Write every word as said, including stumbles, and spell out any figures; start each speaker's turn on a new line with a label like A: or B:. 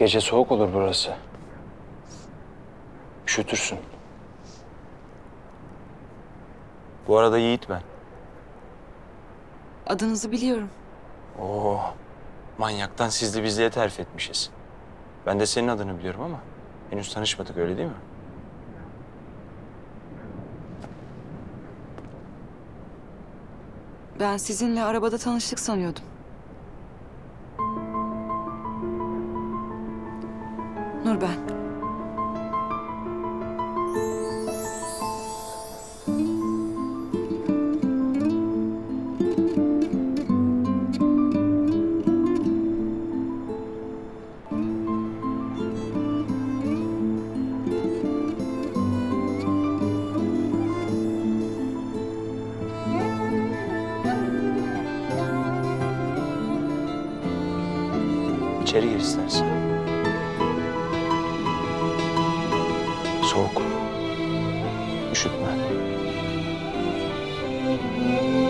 A: Gece soğuk olur burası. Üşütürsün. Bu arada Yiğit ben.
B: Adınızı biliyorum.
A: Oo, manyaktan sizli bizliğe terfi etmişiz. Ben de senin adını biliyorum ama henüz tanışmadık, öyle değil mi?
B: Ben sizinle arabada tanıştık sanıyordum. Nur ben.
A: İçeri gir istersen. Soğuk. Üşütme.